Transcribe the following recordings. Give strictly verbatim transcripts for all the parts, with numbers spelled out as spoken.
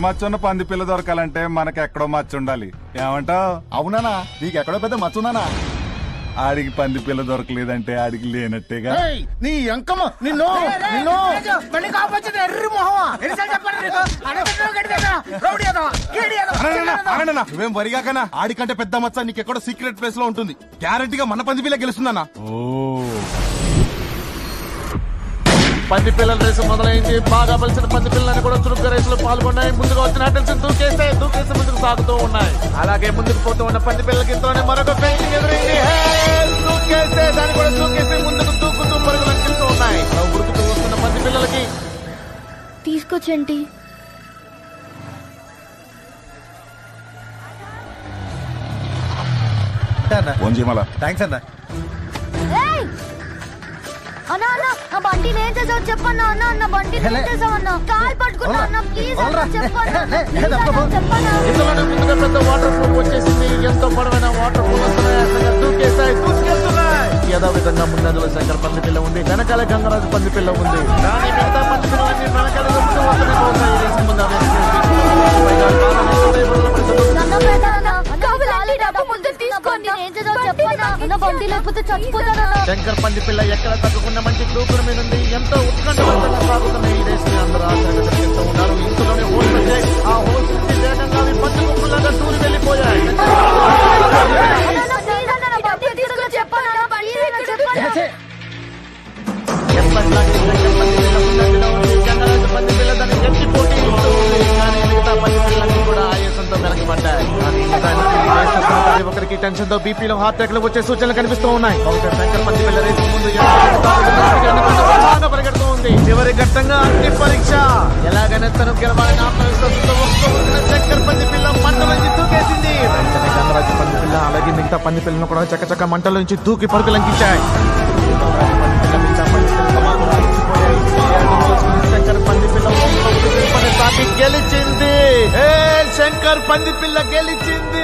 మచ్చున్న పంది పిల్ల దొరకాలంటే మనకి ఎక్కడో మచ్చ ఉండాలి. ఏమంటావు? అవునానా, నీకు ఎక్కడో పెద్ద మచ్చున్నానా? ఆడికి పంది పిల్ల దొరకలేదంటే ఆడికి లేనట్టేగా. నీ అంకమ్మ నిన్ను నిన్ను నువ్వేం వరిగాకనా? ఆడికంటే పెద్ద మచ్చ నీకెక్కడో సీక్రెట్ ప్లేస్ లో ఉంటుంది. గ్యారంటీగా మన పంది పిల్ల గెలుస్తుందన్నా. ఓ పంది పిల్లల రేసు మొదలైంది. బాగా బలిసిన పంది పిల్లలని కూడా చురుగ్గా రేసులో పాల్గొన్నాయి. ముందుగా వచ్చిన అటెల్స్ దూకేస్తే దూకేస్తే ముందుకు సాగుతూ ఉన్నాయి. అలాగే ముందుకు పోతూ ఉన్న పంది పిల్లలకి ఇంతలోనే మరొక ఫెయిలింగ్ ఎదురైంది. దూకేస్తే దాన్ని కూడా దూకేసి ముందుకు దూకుతూ పరుగులు అంకిస్తూ ఉన్నాయి. ఉరుకుతూ వస్తున్న పంది పిల్లలకి తీసుకొచ్చండి. థ్యాంక్స్ అన్నా. అన్నా అన్న నా బండి ఏం చేసావు చెప్పన్నా. అన్న అన్న బండి ఏం చేసావు అన్న? కాల్ పట్టుకున్నా అన్న, ప్లీజ్ అన్న చెప్పన్నా. ఇంతలోనే ముందుగా పెద్ద వాటర్ ఫ్లో వచ్చేసింది. ఎంతో పొడవైన వాటర్ ఫ్లో వస్తున్నాయి. దూకేసాయి, దూసుకెళ్తున్నాయి. ఏదో విధంగా ముందంజలో శంకర్ పంది పిల్ల ఉంది, వెనకాల గంగరాజు పంది పిల్ల ఉంది. కానీ మిగతా పంది పిల్లలన్నీ వెనకాల దొరుకుతూ వస్తున్నాయి. శంకర్ పంది పిల్ల ఎక్కడ తగ్గకుండా మంచి దూకుడు మీద ఉంది. ఎంతో ఉత్కంఠవంతంగా సాగుతున్నాయి ఈ రేస్ ని. అందరూ ఆశ్చర్యంగా చేస్తూ ఉన్నారు. ఇంతలోనే హోల్స్ వచ్చాయి. ఆ హోల్స్ నుంచి వేగంగా అవి పంది కుప్పలాగా టూరి వెళ్ళిపోయాయి. ఎప్పటిలాగే శంకర్ పంది పిల్ల ముందంజలో ఉంది. గంగరాజు పంది పిల్ల దాన్ని ఎత్తి పోటీ ఇస్తూ ఉంది. కానీ మిగతా పంది పిల్లలన్నీ కూడా ఆయాసంతో వెనకబడ్డాయి. ఒకరికి టెన్షన్ తో బీపీలో హార్ట్ అటాక్ వచ్చే సూచనలు కనిపిస్తూ ఉన్నాయి. శంకర్ పంది పిల్ల రేసు ముందు పరిగెడుతూ ఉంది. చివరి ఘట్టంగా అగ్ని పరీక్ష. ఎలాగైనా తను గెలవాలని ఆత్మవిశ్వాసంతో వస్తూ ఉన్న శంకర్ పంది పిల్ల మంటల నుంచి దూకేసింది. వెంటనే గంగరాజు పంది పిల్ల అలాగే మిగతా పంది పిల్లను కూడా చక్కచక్క మంటల నుంచి దూకి పరుగు లంకించాయి. శంకర్ పంది పిల్ల సాటి గెలిచింది. శంకర్ పంది పిల్ల గెలిచింది.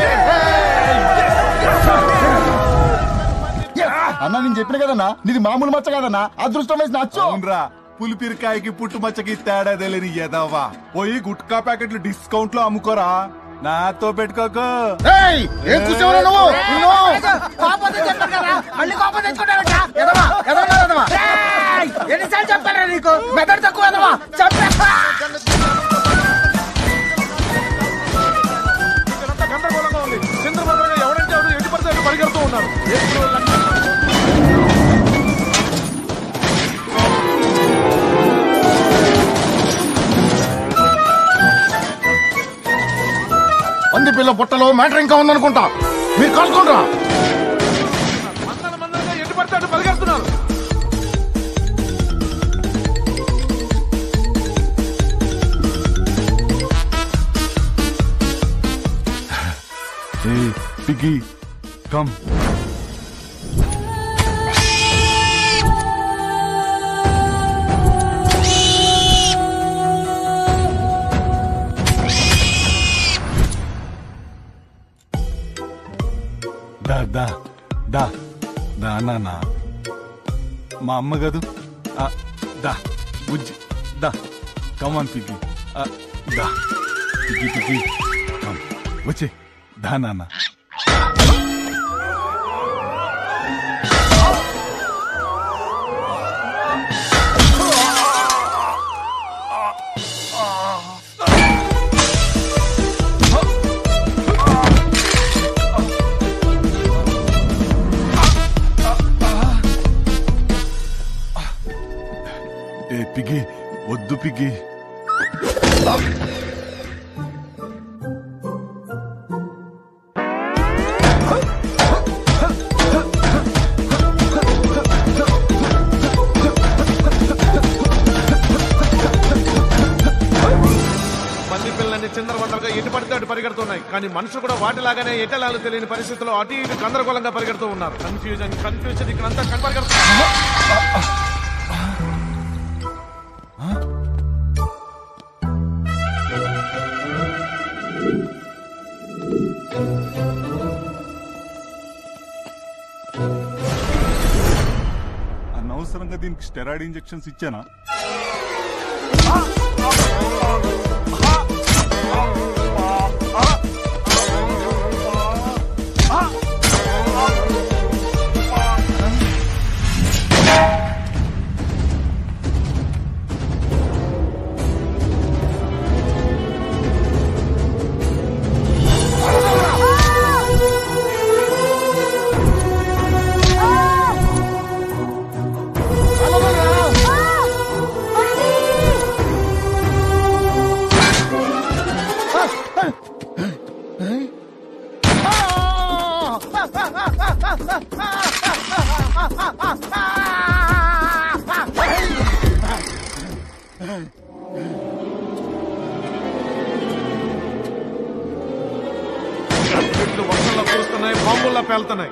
అన్నా నేను చెప్పిన కదన్నా, నీది మామూలు మచ్చ కదన్నా, అదృష్టం వేసి నచ్చు. అవునరా, పులిపిరికాయకి పుట్టు మచ్చకి తేడా తెలియని ఎదవా. పోయి గుట్కా ప్యాకెట్లు డిస్కౌంట్ లో అమ్ముకోరా, నాతో పెట్టుకోకు. ఏం కూర్చోవరా నువ్వు? ఎన్నిసార్లు చెప్పారా నీకు? మెదడు తక్కువ గందరగోళంగా ఉంది. చంద్రబాబు ఎవరంటే ఎవరు ఎట్టి పడితే పరిగెడుతూ ఉన్నారు. పంది పిల్ల పొట్టలో మ్యాటర్ ఇంకా ఉందనుకుంటా. మీరు కలుసుకుంటారా? మందల మందలుగా ఎటు పడితే అటు పరిగెడుతున్నారు. Hey, Piggy, come. దా దా దా దా నాన్న, మా అమ్మ గదు. దా బుజ్జి దా, కమాన్ పిగ్గి. దా పిగ్గి పిగ్గి కమ్ వచ్చే. దా నాన్న. ఏ పిగ్గి వద్దు పిగ్గి. చిందరవందరగా ఎటు పడితే అటు పరిగెడుతున్నాయి. కానీ మనుషులు కూడా వాటిలాగానే ఎటలాలు తెలియని పరిస్థితుల్లో అటు ఇటు గందరగోళంగా పరిగెడుతూ ఉన్నారు. కన్ఫ్యూజన్ కన్ఫ్యూజన్ ఇక్కడంతా కనపరిగెడుతున్నారు. అనవసరంగా దీనికి స్టెరాయిడ్ ఇంజెక్షన్స్ ఇచ్చానా? పేలుతున్నాయి, బాంబుల్లా పేలుతున్నాయి.